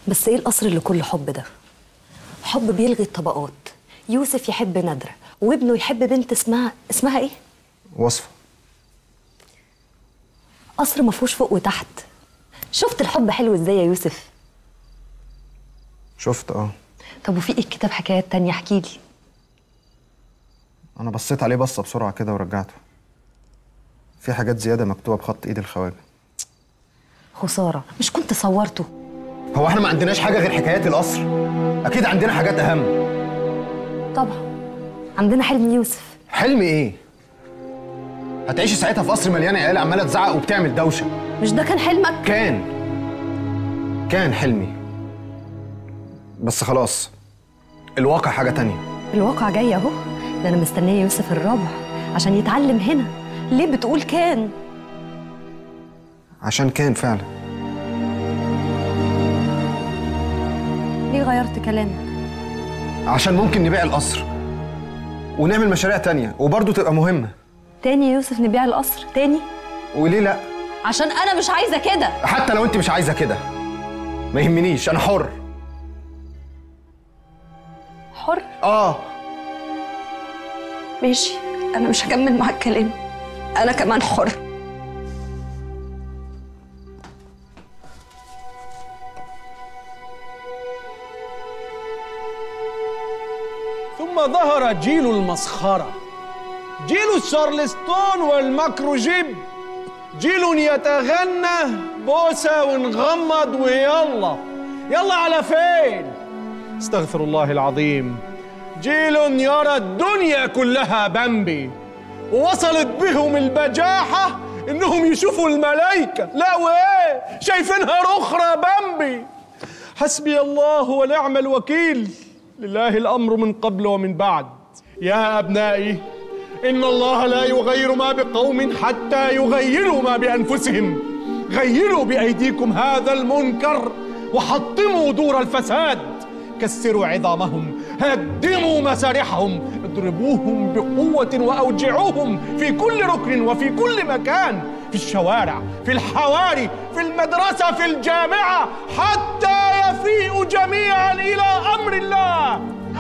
بس ايه القصر اللي كله حب ده؟ حب بيلغي الطبقات. يوسف يحب نادرة وابنه يحب بنت اسمها ايه؟ وصفة. قصر ما فيهوش فوق وتحت. شفت الحب حلو ازاي يا يوسف؟ شفت طب وفي ايه الكتاب حكايات تانية؟ احكيلي. انا بصيت عليه بصة بسرعة كده ورجعته. في حاجات زيادة مكتوبة بخط ايد الخواجة. خسارة، مش كنت صورته؟ هو احنا ما عندناش حاجة غير حكايات القصر؟ اكيد عندنا حاجات اهم. طبعا عندنا حلم يوسف. حلم ايه؟ هتعيشي ساعتها في قصر مليان عيال عمالة تزعق وبتعمل دوشة. مش ده كان حلمك؟ كان حلمي، بس خلاص الواقع حاجة تانية. الواقع جاي اهو. ده انا مستنيه يوسف الرابع عشان يتعلم هنا. ليه بتقول كان؟ عشان كان فعلا. ليه غيرت كلامك؟ عشان ممكن نبيع القصر ونعمل مشاريع تانية وبرضه تبقى مهمة. تاني يا يوسف نبيع القصر تاني؟ وليه لا؟ عشان انا مش عايزه كده. حتى لو انت مش عايزة كده ما يهمنيش، انا حر. حر؟ ماشي، انا مش هكمل معاك كلام. انا كمان حر. ثم ظهر جيل المسخرة، جيل الشارلستون والمكروجيب، جيل يتغنى بوسة ونغمض ويلا يلا على فين؟ استغفر الله العظيم. جيل يرى الدنيا كلها بامبي، ووصلت بهم البجاحة إنهم يشوفوا الملايكة. لا وإيه؟ شايفينها رخرة بامبي. حسبي الله ونعم الوكيل، لله الأمر من قبل ومن بعد. يا أبنائي، إن الله لا يغير ما بقوم حتى يغيروا ما بأنفسهم. غيروا بأيديكم هذا المنكر وحطموا دور الفساد. كسروا عظامهم، هدموا مسارحهم، اضربوهم بقوة وأوجعوهم في كل ركن وفي كل مكان، في الشوارع، في الحواري، في المدرسة، في الجامعة، حتى يفيئوا جميعا إلى أمر الله.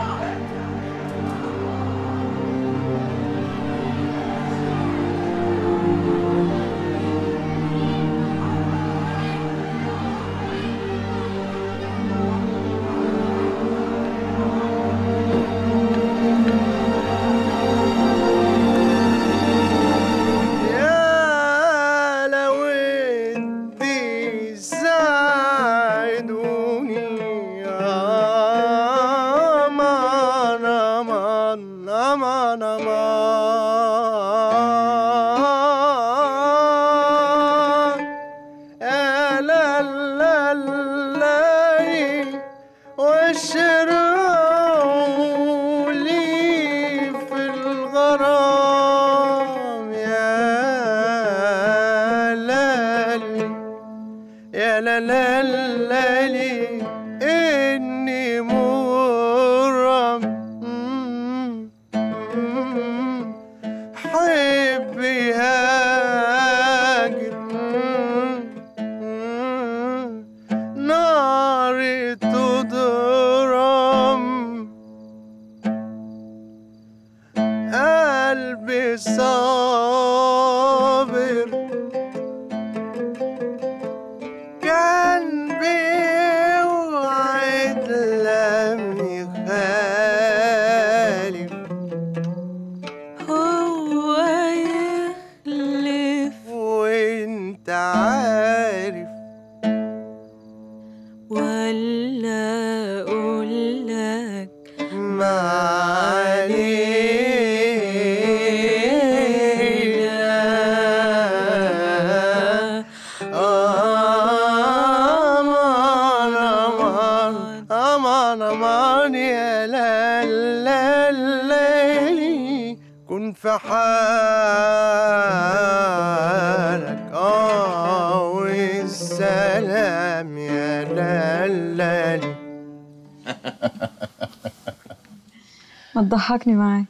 ما تضحكني معاك.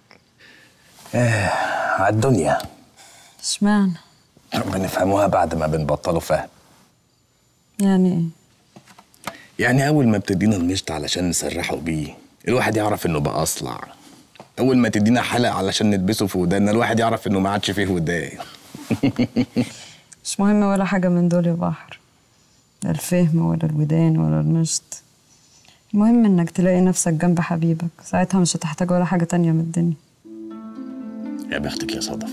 عالدنيا. اشمعنى؟ بنفهموها بعد ما بنبطلوا فهم. يعني ايه؟ يعني أول ما بتدينا المشط علشان نسرحه بيه الواحد يعرف إنه بقى أصلع. أول ما تدينا حلق علشان نلبسه في ودانا الواحد يعرف إنه ما عادش فيه ودان. مش مهم ولا حاجة من دول يا بحر، لا الفهم ولا الودان ولا المشط. المهم إنك تلاقي نفسك جنب حبيبك، ساعتها مش هتحتاج ولا حاجة تانية من الدنيا. يا بختك يا صدف،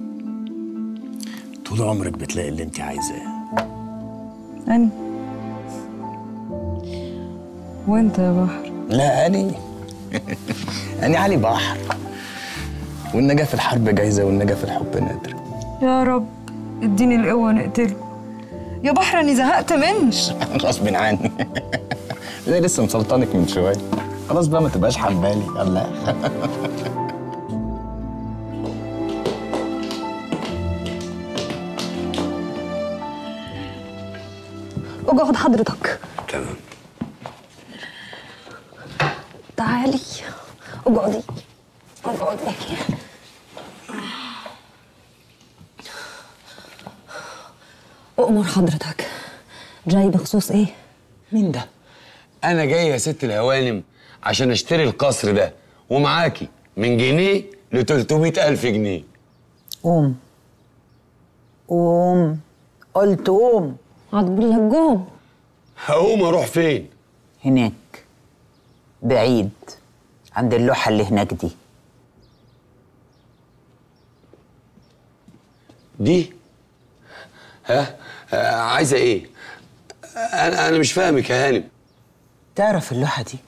طول عمرك بتلاقي اللي انت عايزاه. أني وأنت يا بحر؟ لا أني علي بحر، والنجاة في الحرب جايزة والنجاة في الحب نادر. يا رب اديني القوة نقتله يا بحر، أني زهقت منك. غصب عني. زي لسه مسلطنك من شوية. خلاص بقى ما تبقاش حبالي. الله. اقعد حضرتك. تمام. تعالي اقعدي اقعدي. أؤمر حضرتك، جاي بخصوص ايه؟ مين ده؟ أنا جاي يا ست الهوانم عشان أشتري القصر ده، ومعاكي من جنيه ل 300,000 جنيه. قوم قوم، قلت قوم. هتقول لك قوم. هقوم أروح فين؟ هناك بعيد عند اللوحة اللي هناك دي. دي؟ ها؟ عايزة إيه؟ أنا مش فاهمك يا هانم. تعرف اللوحة دي؟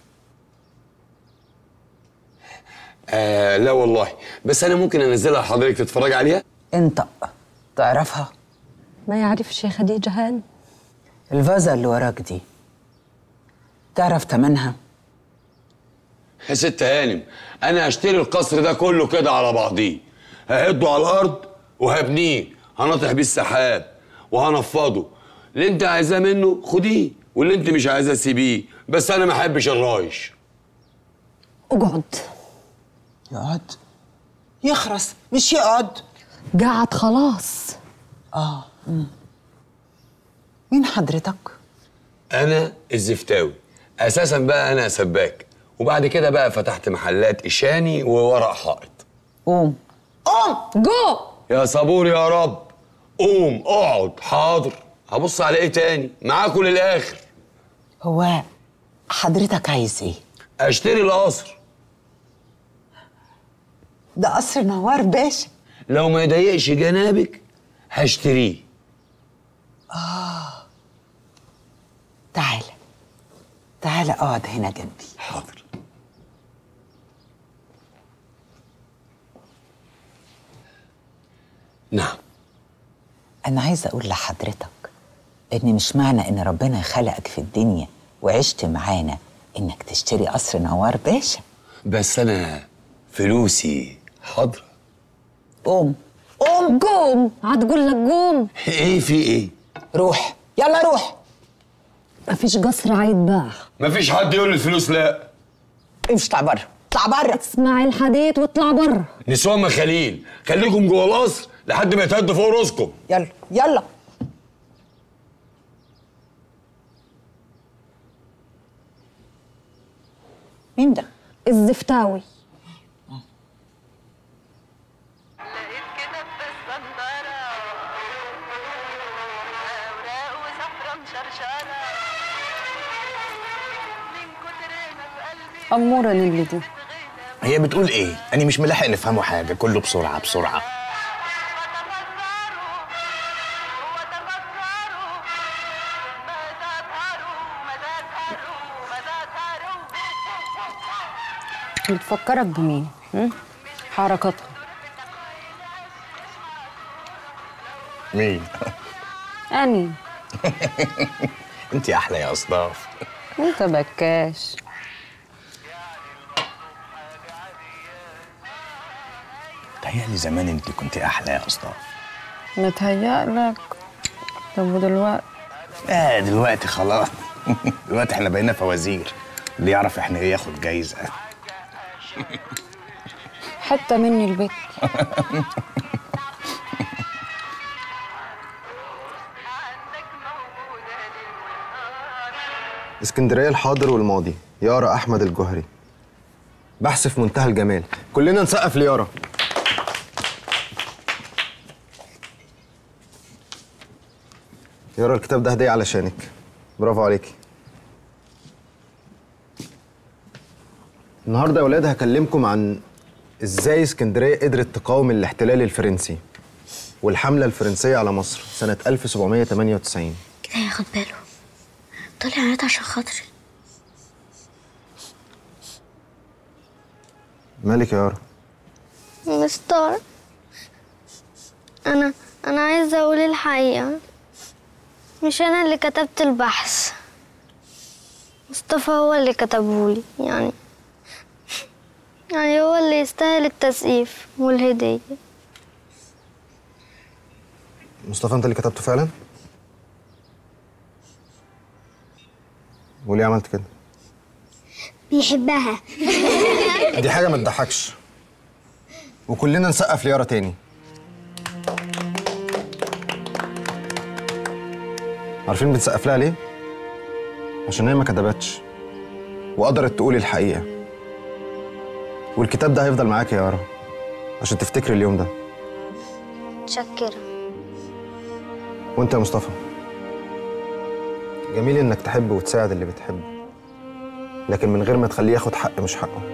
لا والله، بس أنا ممكن أنزلها لحضرتك تتفرج عليها؟ انت تعرفها؟ ما يعرفش يا خديجة هان. الفازة اللي وراك دي تعرف تمنها؟ يا ست هانم، أنا هشتري القصر ده كله كده على بعضيه، ههده على الأرض وهبنيه، هنطح بيه السحاب وهنفضه. اللي أنت عايزاه منه خديه، واللي أنت مش عايزاه سيبيه، بس أنا ما أحبش الرايش. اقعد. يقعد؟ يخرس مش يقعد. قعد خلاص. مين حضرتك؟ أنا الزفتاوي، أساساً بقى أنا سباك، وبعد كده بقى فتحت محلات إشاني وورق حائط. قوم قوم. جو. يا صبور يا رب. قوم اقعد. حاضر. هبص على إيه تاني؟ معاكوا للآخر. هو حضرتك عايز ايه؟ أشتري القصر. ده قصر نوار باشا. لو ما يضايقش جنابك هشتريه. تعالى تعالى اقعد هنا جنبي. حاضر. نعم. أنا عايزة أقول لحضرتك إن مش معنى إن ربنا خلقك في الدنيا وعشت معانا إنك تشتري قصر نوار باشا. بس أنا فلوسي حاضرة. قوم قوم. قوم. هتقول لك قوم. إيه في إيه؟ روح يلا روح. مفيش قصر هيتباع. مفيش حد يقول الفلوس لا. امشي اطلع بره اطلع بره. اسمع الحديد واطلع بره. نسوان مخاليل، خليكم جوه القصر لحد ما يتهدوا فوق راسكم. يلا يلا. مين ده؟ الزفتاوي. لقيت كده بالصندارة أوراق وصفرة مشرشرة من كتر ما في قلبي أمورة نيلي دي. هي بتقول ايه؟ أنا مش ملاحق نفهمه حاجة، كله بسرعة بسرعة. بتفكرك بمين؟ حركاتها. مين؟ أني. انت احلى يا اصداف. أنت بكاش. تهيألي زمان انت كنت احلى يا اصداف. متهيألك. طب ودلوقتي؟ دلوقتي خلاص. دلوقتي احنا بقينا فوازير، اللي يعرف احنا ايه ياخد جايزة. حتى مني البيت. اسكندرية الحاضر والماضي، يارا أحمد الجوهري. بحث في منتهى الجمال، كلنا نسقف ليارا. يارا الكتاب ده هدية علشانك، برافو عليكي. النهارده يا ولاد هكلمكم عن ازاي اسكندرية قدرت تقاوم الاحتلال الفرنسي والحملة الفرنسية على مصر سنة 1798. كده هياخد باله، طلع عيط عشان خاطري. مالك يا يارا؟ مستر، أنا عايزة أقول الحقيقة. مش أنا اللي كتبت البحث، مصطفى هو اللي كتبهولي. يعني هو اللي يستاهل التسقيف والهدية. مصطفى انت اللي كتبته فعلا؟ وليه عملت كده؟ بيحبها. دي حاجة ما تضحكش. وكلنا نسقف ليارا تاني. عارفين بنسقف لها ليه؟ عشان هي ما كتبتش وقدرت تقول الحقيقة. والكتاب ده هيفضل معاك يا يارا عشان تفتكري اليوم ده. متشكرة. وانت يا مصطفى، جميل انك تحب وتساعد اللي بتحبه، لكن من غير ما تخليه ياخد حق مش حقه.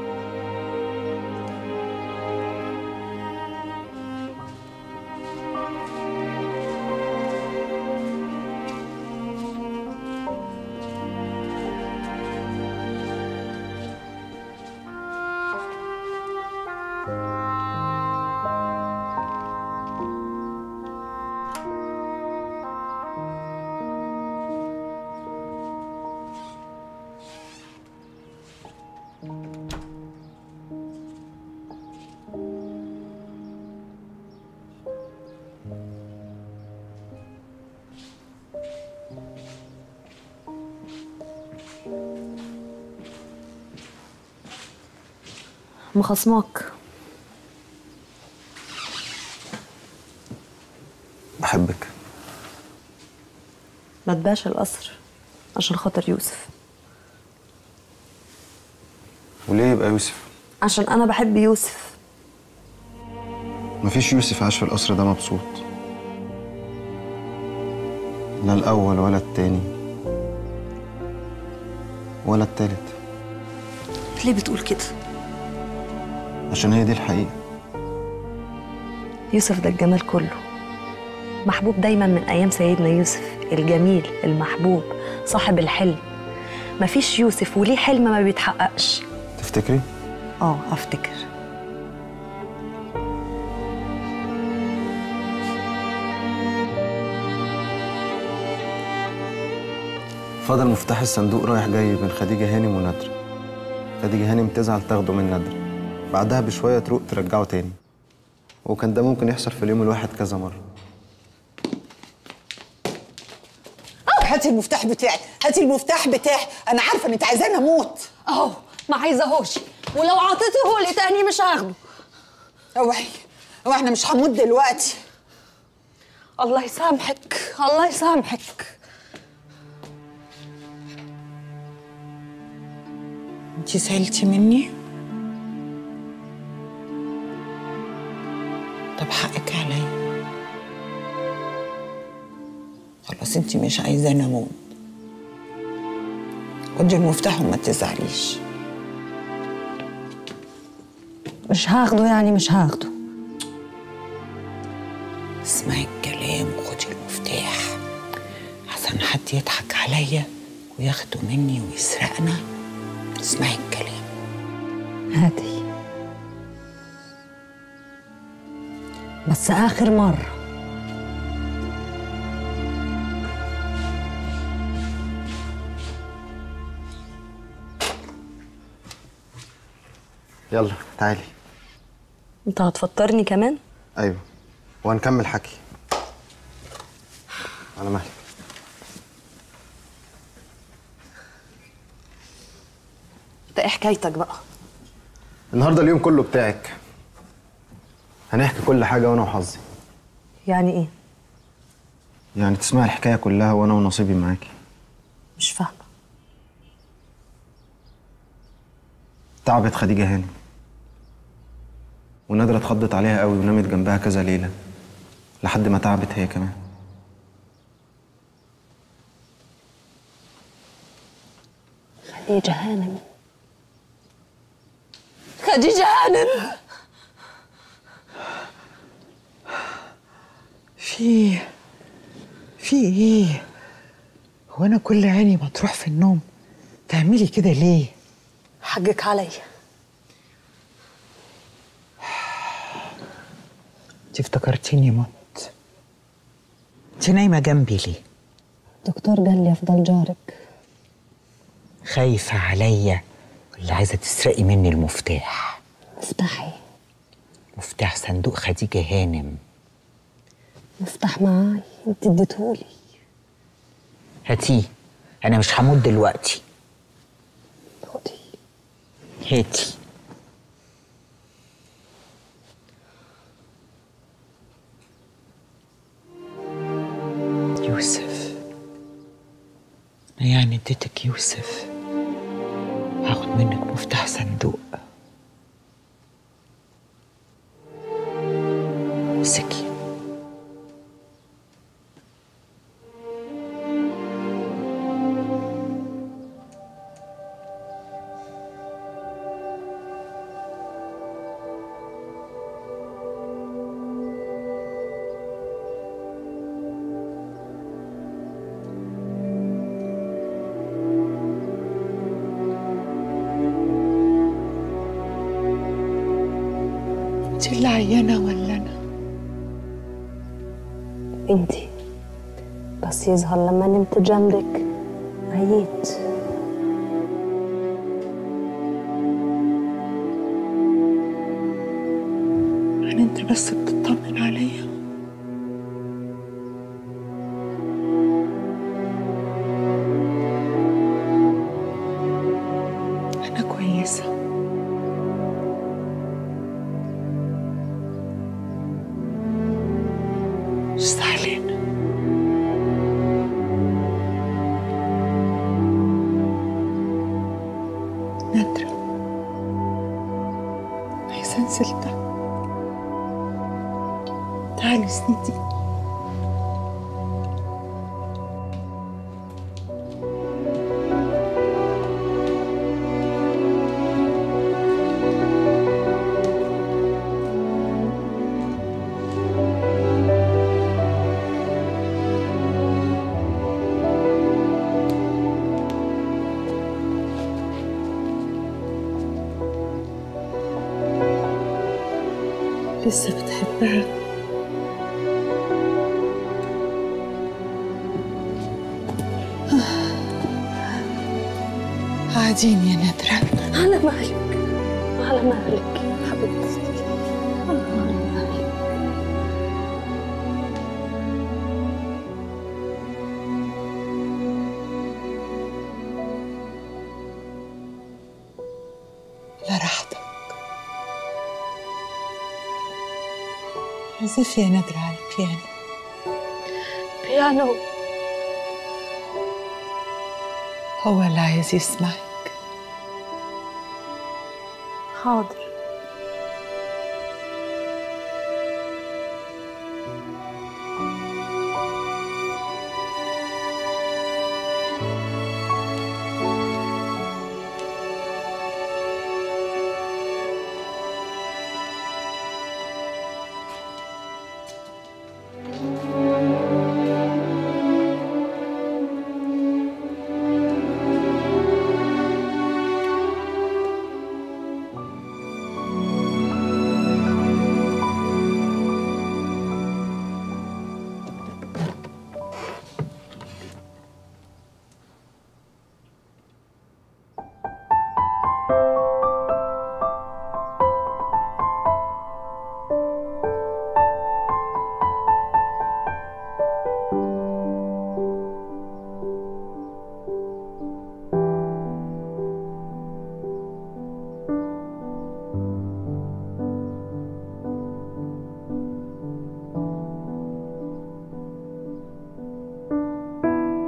مخصماك. بحبك. ما تباعش القصر عشان خاطر يوسف. وليه يبقى يوسف؟ عشان أنا بحب يوسف. مفيش يوسف عاش في القصر ده مبسوط، لا الأول ولا التاني ولا التالت. ليه بتقول كده؟ عشان هي دي الحقيقة. يوسف ده الجمال كله، محبوب دايما من أيام سيدنا يوسف، الجميل المحبوب صاحب الحلم. مفيش يوسف وليه حلم ما بيتحققش. تفتكري؟ أفتكر. فضل مفتاح الصندوق رايح جاي بين خديجة هانم وندر. خديجة هانم تزعل تاخده من ندر، بعدها بشوية تروق ترجعه تاني. وكان ده ممكن يحصل في اليوم الواحد كذا مرة. هاتي المفتاح بتاعي، هاتي المفتاح بتاعي. أنا عارفة إن أنت عايزاني أموت. أهو ما عايزاهوش، ولو عطيته لي تاني مش هاخده. اوعي، احنا مش هنموت دلوقتي. الله يسامحك، الله يسامحك. انتي زعلتي مني؟ طب حقك عليا. خلاص انتي مش عايزاني اموت. خدي المفتاح وما تزعليش. مش هاخده يعني مش هاخده. اسمعي الكلام وخدي المفتاح، عشان حد يضحك عليا وياخده مني ويسرقنا. اسمعي الكلام. هاتي، بس آخر مرة. يلا تعالي. أنت هتفطرني كمان؟ أيوه، وهنكمل حكي. على مهلك. انت ايه حكايتك بقى؟ النهارده اليوم كله بتاعك. هنحكي كل حاجة وأنا وحظي. يعني ايه؟ يعني تسمعي الحكاية كلها وأنا ونصيبي معاكي. مش فاهمة. تعبت خديجة هانم، ونادرة اتخضت عليها قوي ونامت جنبها كذا ليلة لحد ما تعبت هي كمان. خديجة هانم، خديجة هانم، في ايه؟ هو انا كل عيني ما تروح في النوم تعملي كده ليه؟ حقك عليا. انت افتكرتيني مت. انت نايمه جنبي ليه؟ الدكتور قال لي افضل جارك. خايفه عليا ولا عايزه تسرقي مني المفتاح؟ مفتاحي؟ مفتاح صندوق خديجه هانم. مفتاح معاي، انت اديتهولي. هاتيه، انا مش هموت دلوقتي. خدي. هاتي. يوسف، أنا يعني اديتك يوسف، هاخد منك مفتاح صندوق. امسكي. انت اللي عيانة ولا انا؟ انتي، بس يظهر لما نمت جنبك عييت. يعني انت بس بتطمن عليا؟ انا كويسة. مش زعلانة. نادرة، عايزة انزل تحت. تعالي سندي. لسه بتحبها؟ قاعدين يا نادرة. على مهلك، على مهلك حبيبتي، على مهلك. لراحتك. عزفي يا نادرة على البيانو. بيانو؟ هو اللي عايز يسمعك. حاضر.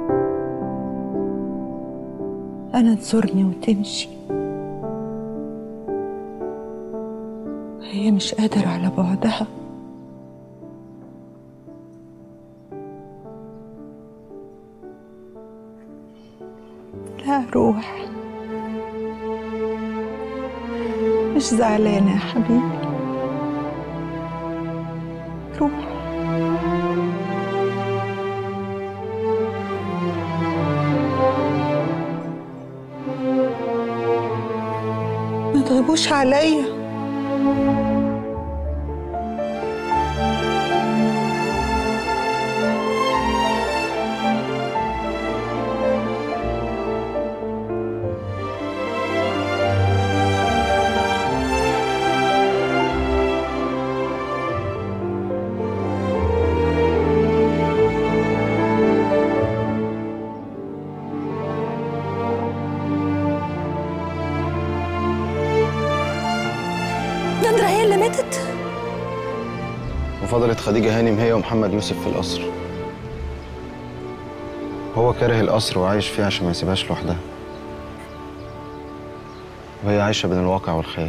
أنا تزورني وتمشي، وهي مش قادرة على بعدها. لا روح، مش زعلانة يا حبيبي، روح. ما تغيبوش عليا. نادرة هي اللي ماتت؟ وفضلت خديجة هانم هي ومحمد يوسف في القصر. هو كاره القصر وعايش فيه عشان ما يسيبهاش لوحدها، وهي عايشة بين الواقع والخيال.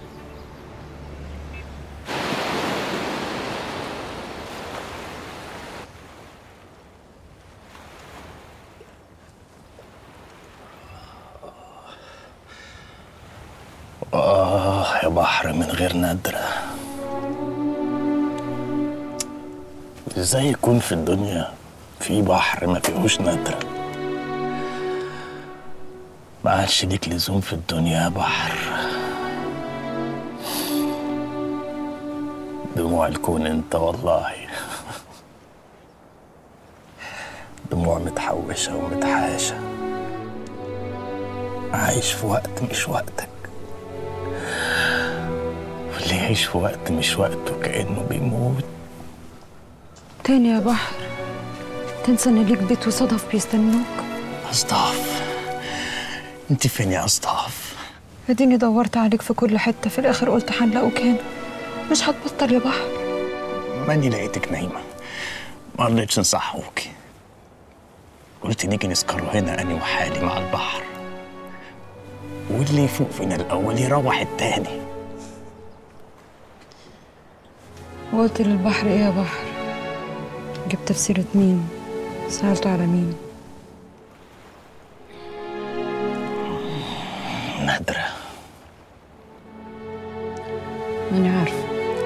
يا بحر من غير نادرة، ازاي يكون في الدنيا في بحر ما فيهوش نادرة؟ ما عادش ليك لزوم في الدنيا يا بحر. دموع الكون انت والله، دموع متحوشة ومتحاشة، عايش في وقت مش وقتك، واللي يعيش في وقت مش وقته كأنه بيموت. تاني يا بحر تنسى ان ليك بيت وصدف بيستنوك؟ أصطاف، انت فين يا أصطاف؟ اديني دورت عليك في كل حتة، في الآخر قلت هنلاقوك هنا. مش هتبطل يا بحر؟ ماني لقيتك نايمة، ما رضيتش نصحوكي، قلت نيجي نسكروا هنا أنا وحالي مع البحر، واللي يفوق فينا الأول يروح التاني. وقلت للبحر ايه يا بحر؟ جبت في سيرة مين؟ سألته على مين؟ نادرة. ماني عارفة.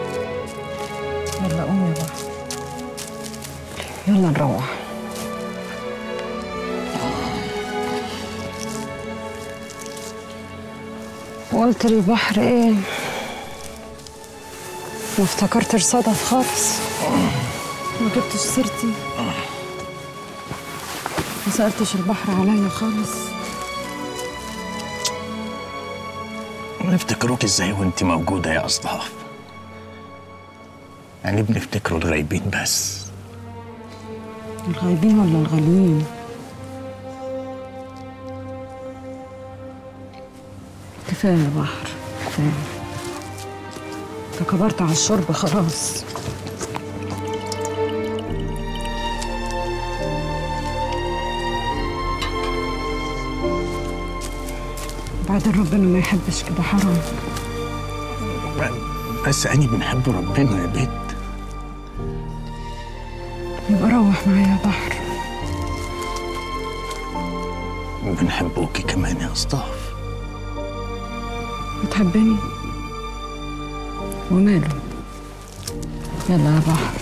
يلا قوم يا بحر، يلا نروح. وقلت للبحر ايه؟ ما افتكرتش صدف خالص، ما جبتش سيرتي، ما سألتش البحر عليا خالص. نفتكروك ازاي وانت موجودة يا أصطاف؟ يعني بنفتكروا الغايبين بس. الغايبين ولا الغاليين؟ كفاية يا بحر، كفاية. انت كبرت على الشرب خلاص. بعدين ربنا ما يحبش كده، حرام. بس أنا بنحب ربنا يا بنت. يبقى روح معايا يا بحر. بنحبوكي كمان يا أصطاف. بتحبني؟ وماله؟ يلا يا بحر.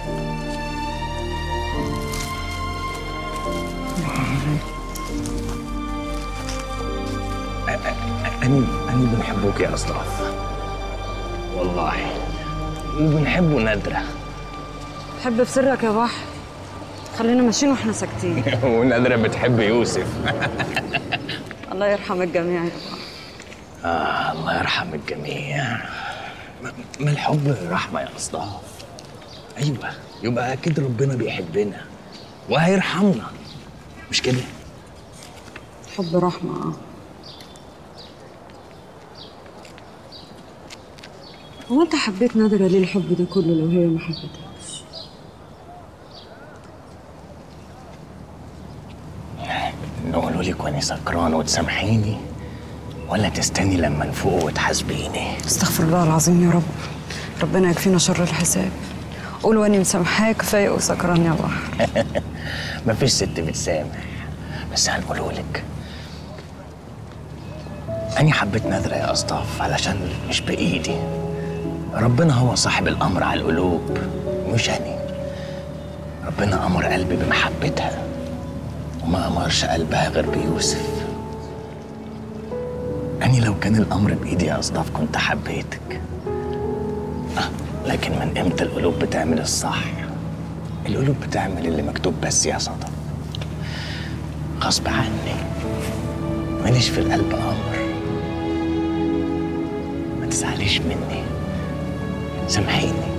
أنا بنحبوك يا أصطاف والله، وبنحبه نادرة. تحب بسرك يا بحر، خلينا ماشيين واحنا ساكتين. ونادرة بتحب يوسف. الله يرحم الجميع يا بحر. الله يرحم الجميع. ما الحب رحمة يا أصطاف. أيوة، يبقى أكيد ربنا بيحبنا وهيرحمنا، مش كده؟ حب رحمة. هو انت حبيت نادرة ليه الحب ده كله لو هي ما حبتكش؟ نقوله لك وأنا سكران وتسامحيني، ولا تستني لما نفوق وتحاسبيني؟ استغفر الله العظيم يا رب، ربنا يكفينا شر الحساب. قول واني مسامحاك فايق وسكران يا بحر. مفيش ست بتسامح، بس هنقولهولك. أنا حبيت نادرة يا أصطاف علشان مش بإيدي، ربنا هو صاحب الأمر على القلوب مش أنا. ربنا أمر قلبي بمحبتها وما أمرش قلبها غير بيوسف. أنا لو كان الأمر بإيدي يا أصطاف كنت حبيتك، لكن من إمتى القلوب بتعمل الصح؟ القلوب بتعمل اللي مكتوب بس يا صدف، غصب عني، ماليش في القلب أمر. ما تزعليش مني، سامحيني.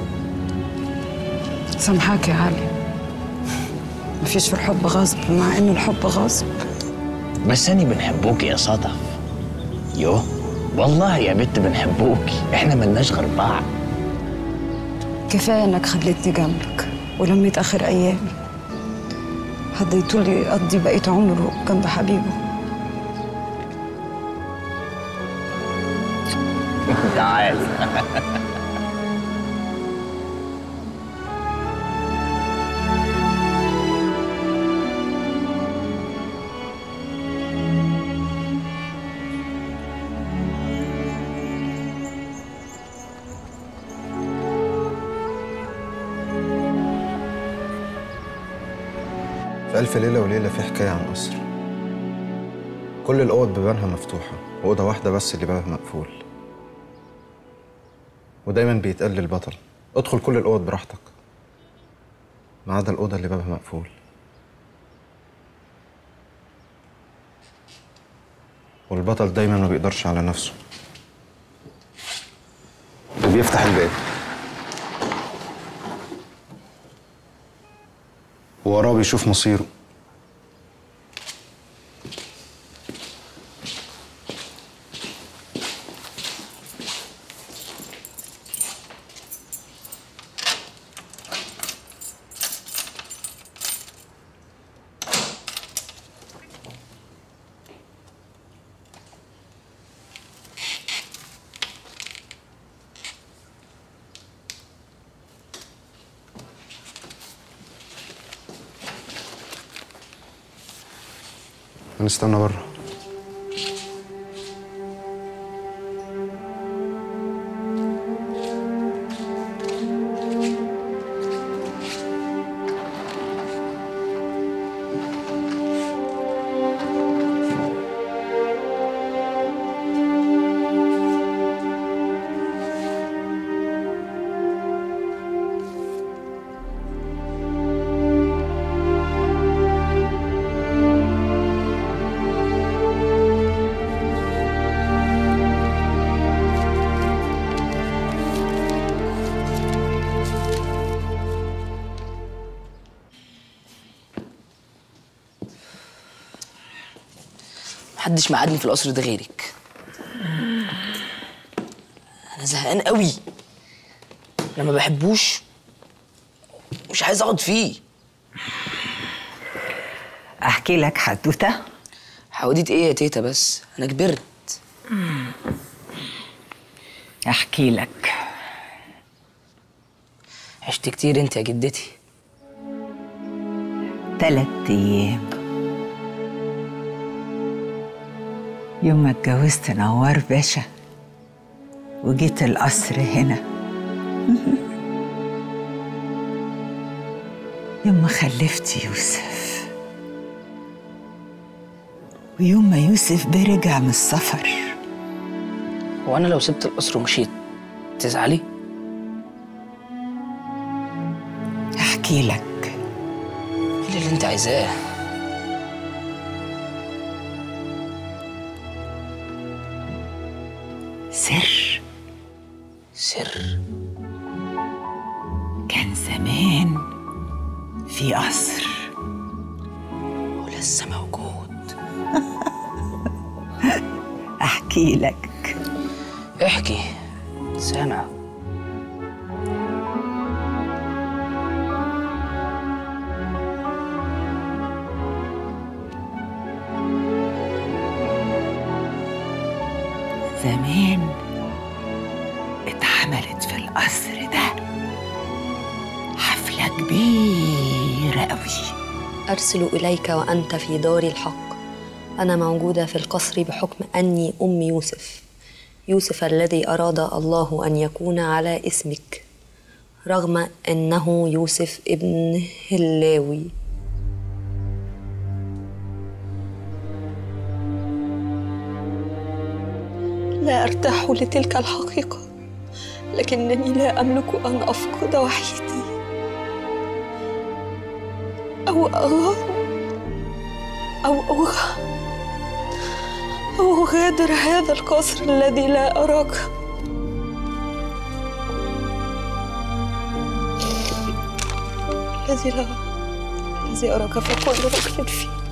سامحاك يا علي، مفيش في الحب غصب، مع إن الحب غصب. بس أنا بنحبوكي يا صدف. يوه والله يا بنت بنحبوكي، إحنا ملناش غير بعض. كفاية إنك خليتني جنبك ولميت آخر أيامي، هديتولي يقضي بقية عمره جنب حبيبه. تعالي. في ألف ليلة وليلة في حكاية عن قصر. كل الأوض بيبانها مفتوحة وأوضة واحدة بس اللي بابها مقفول. ودايما بيتقال للبطل ادخل كل الأوض براحتك ما عدا الأوضة اللي بابها مقفول. والبطل دايما ما بيقدرش على نفسه وبيفتح الباب ووراه بيشوف مصيره. هنستنى بره. محدش مقعدني في القصر ده غيرك. انا زهقان قوي، انا ما بحبوش، مش عايز اقعد فيه. احكي لك حدوته؟ حواديت ايه يا تيتا؟ بس انا كبرت. احكي لك. عشت كتير انت يا جدتي. 3 أيام يوم ما اتجوزت نوار باشا وجيت القصر هنا. يوم ما خلفت يوسف، ويوم ما يوسف برجع من السفر. وانا لو سبت القصر ومشيت تزعلي؟ احكي لك. ايه اللي انت عايزاه؟ سر. سر؟ كان زمان في قصر ولسه موجود. احكي لك. احكي، سامع. زمان اتعملت في القصر ده حفلة كبيرة قوي. أرسل إليك وأنت في دار الحق. أنا موجودة في القصر بحكم أني أم يوسف، يوسف الذي أراد الله أن يكون على اسمك، رغم أنه يوسف ابن هلاوي. لا أرتاح لتلك الحقيقة، لكنني لا أملك أن أفقد وحيدي أو أغادر هذا القصر الذي لا أراك. الذي أراك في كل ركن فيه.